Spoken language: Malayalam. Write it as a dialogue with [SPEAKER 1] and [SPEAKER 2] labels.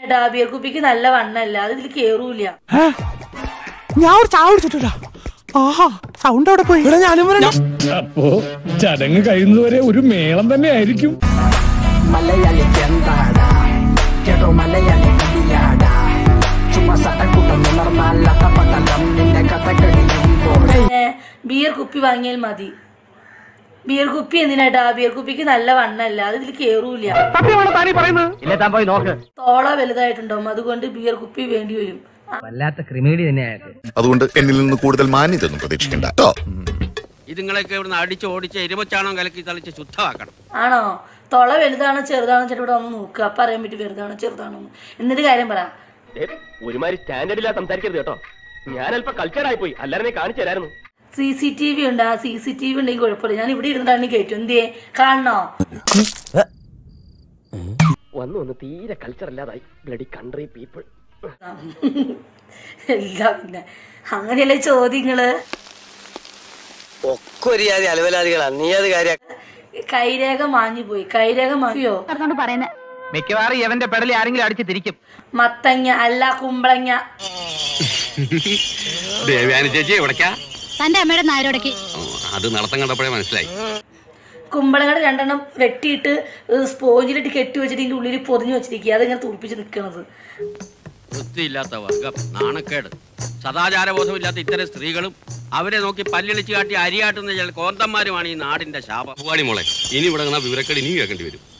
[SPEAKER 1] ബിയർ കുപ്പിക്ക് നല്ല വണ്ണല്ല, അത് ഇതിൽ കേറൂല.
[SPEAKER 2] ഞാൻ ഒരു ചായ കുടിച്ചിട്ടില്ല. ആഹാ, സൗണ്ട് അവിടെ പോയി.
[SPEAKER 3] അപ്പോ ചടങ്ങ് കഴിയുന്നതുവരെ ഒരു മേളം തന്നെ ആയിരിക്കും.
[SPEAKER 1] ബിയർ കുപ്പി വാങ്ങിയാൽ മതി. ബിയർ കുപ്പി എന്തിനാട്ടാ? ബിയർ കുപ്പിക്ക് നല്ല വണ്ണല്ല, അത് ഇതിൽ കേറൂല. തോള വലുതായിട്ടുണ്ടാവും, അതുകൊണ്ട് ബിയർ കുപ്പി വേണ്ടി വരും.
[SPEAKER 4] വല്ലാത്ത ക്രിമിനൽ തന്നെയായിട്ട്.
[SPEAKER 5] അതുകൊണ്ട് എന്നിൽ നിന്ന് കൂടുതൽ മാന്യതൊന്നും പ്രതീക്ഷിക്കണ്ട.
[SPEAKER 6] ഇതുങ്ങളൊക്കെ ഇവിടുന്ന് അടിച്ച് ഓടിച്ച് എരുമച്ചാണോ കലക്കി തളിച്ച് ശുദ്ധമാക്കണം.
[SPEAKER 1] ആണോ? തോള വലുതാണോ ചെറുതാണോ ചേട്ടാ ഇവിടെ ഒന്ന് നോക്കുക, അപ്പൊ അറിയാൻ പറ്റും വലുതാണോ ചെറുതാണോ. എന്നിട്ട് കാര്യം പറ.
[SPEAKER 7] ഒരുമാതിരി സ്റ്റാൻഡേർഡില്ലാ സംസാരിക്കരുത് കേട്ടോ. ഞാൻ അല്പം കൾച്ചറായി പോയി, അല്ലാതെ കാണിച്ചു തരായിരുന്നു.
[SPEAKER 1] CCTV ഉണ്ട്, ആ CCTV ഉണ്ടെങ്കിൽ കുഴപ്പമില്ല. ഞാൻ ഇവിടെ ഇരുന്നിട്ടാണ് കേട്ടു. എന്തേ കാണണോ?
[SPEAKER 7] വന്ന് തീരെ കൾച്ചർ അല്ലാതായി. Bloody country people.
[SPEAKER 1] എല്ലാം പിന്നെ അങ്ങനെയല്ലേ ചോദ്യങ്ങള്.
[SPEAKER 4] ഒക്കെ ഒരു അലവലാദികളാ. നീ അത് കാര്യം
[SPEAKER 1] കൈരേഖ മാഞ്ഞു പോയി. കൈരേഖ മാഞ്ഞോ?
[SPEAKER 4] മിക്കവാറും ഇവന്റെ പെടലി ആരെങ്കിലും അടിച്ച് തിരിക്കും.
[SPEAKER 1] മത്തങ്ങ അല്ല കുമ്പളങ്ങ.
[SPEAKER 6] ദേവയാനി ചേച്ചി എവിടേക്കാ?
[SPEAKER 8] തന്റെ അമ്മയുടെ നായരോടക്ക്.
[SPEAKER 6] അത് നടത്തം കണ്ടപ്പോഴേ മനസ്സിലായി.
[SPEAKER 1] കുമ്പളങ്ങളുടെ 2 എണ്ണം വെട്ടിയിട്ട് സ്പോഞ്ചിലിട്ട് കെട്ടി വെച്ചിട്ട് ഇതിന്റെ ഉള്ളിൽ പൊതിഞ്ഞു വെച്ചിരിക്കുക. അതിങ്ങനെ തുറപ്പിച്ച് നിൽക്കണത്.
[SPEAKER 6] വൃത്തിയില്ലാത്ത വർഗം, നാണക്കേട്, സദാചാരബോധമില്ലാത്ത ഇത്തരം സ്ത്രീകളും അവരെ നോക്കി പല്ലിളിച്ച് കാട്ടി അരിയാട്ടുന്ന ചില കോന്തന്മാരുമാണ് ഈ നാടിന്റെ ശാപം. മോളെ, ഇനി ഇവിടെ വിവരക്കേട് ഇനിയും കേൾക്കേണ്ടി വരും.